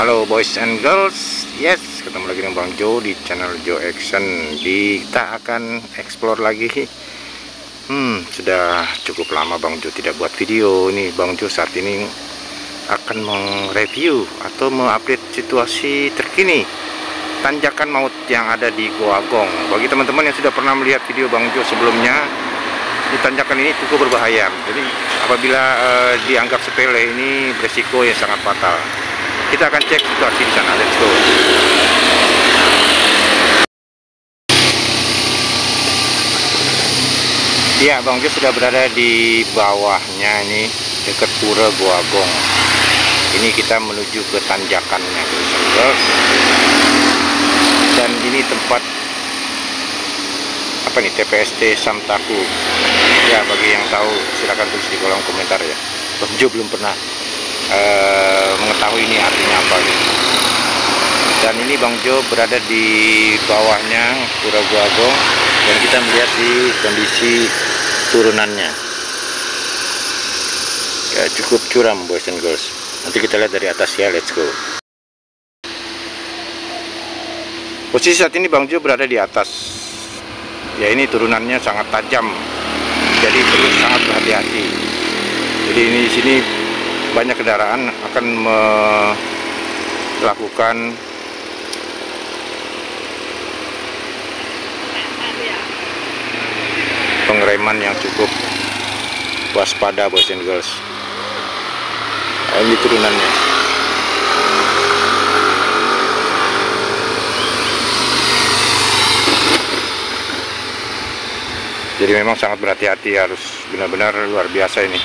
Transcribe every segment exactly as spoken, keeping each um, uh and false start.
Halo boys and girls, yes, ketemu lagi dengan Bang Jo di channel Jo Action. Di kita akan explore lagi. Hmm, sudah cukup lama Bang Jo tidak buat video. Ini Bang Jo saat ini akan mereview atau mengupdate situasi terkini tanjakan maut yang ada di Goa Gong. Bagi teman-teman yang sudah pernah melihat video Bang Jo sebelumnya, di tanjakan ini cukup berbahaya. Jadi apabila uh, dianggap sepele, ini beresiko yang sangat fatal. Kita akan cek situasi di sana. Let's go. Ya, Bang Jo sudah berada di bawahnya ini, dekat Pura Goa Gong. Ini kita menuju ke tanjakannya, guys. Dan ini tempat apa nih? T P S T Samtaku. Ya, bagi yang tahu silakan tulis di kolom komentar ya. Bang Jo belum pernah Uh, mengetahui ini artinya apa gitu. Dan ini Bang Jo berada di bawahnya Pura Goa Gong dan kita melihat di kondisi turunannya ya, cukup curam boys and girls. Nanti kita lihat dari atas ya, let's go. Posisi saat ini Bang Jo berada di atas ya, ini turunannya sangat tajam, jadi perlu sangat berhati-hati. Jadi ini di sini banyak kendaraan akan melakukan pengereman yang cukup waspada boys and girls. Ini turunannya. Jadi memang sangat berhati-hati, harus benar-benar luar biasa ini.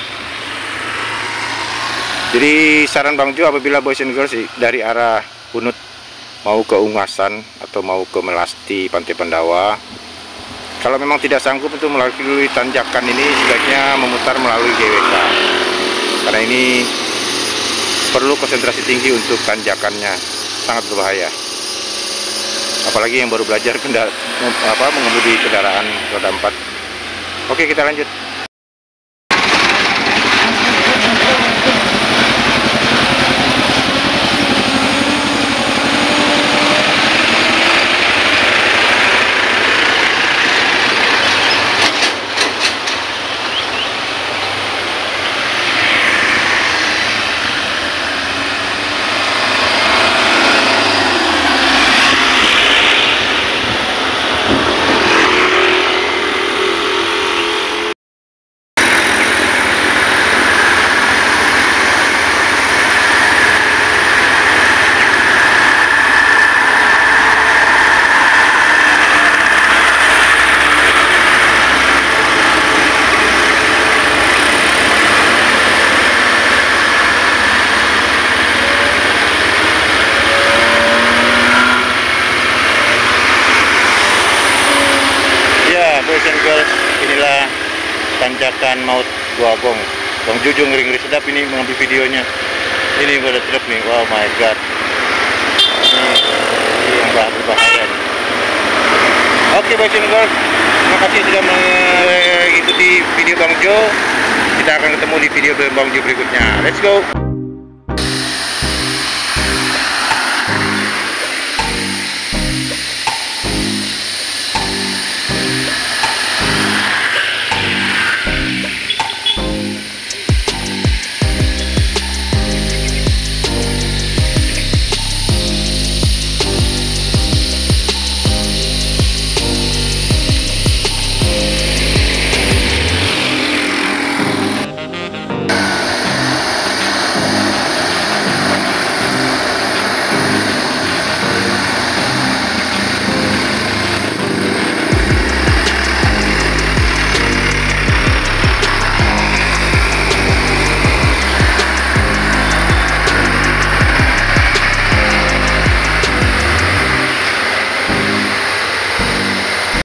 Jadi saran Bang Jo, apabila boys and girls dari arah Unut mau ke Ungasan atau mau ke Melasti, Pantai Pandawa, kalau memang tidak sanggup untuk melalui tanjakan ini, sebaiknya memutar melalui G W K, karena ini perlu konsentrasi tinggi untuk tanjakannya, sangat berbahaya. Apalagi yang baru belajar kendara, apa, mengemudi kendaraan roda empat. Oke, kita lanjut. Boys and girls, inilah tanjakan maut Goa Gong. Bang Jo ngeri-ngeri sedap ini mengambil videonya. Ini pada truk nih, wow my god, ini yang berbahaya nih. Oke boys and girls, terima kasih sudah mengikuti video Bang Jo. Kita akan ketemu di video Bang Jo berikutnya. Let's go.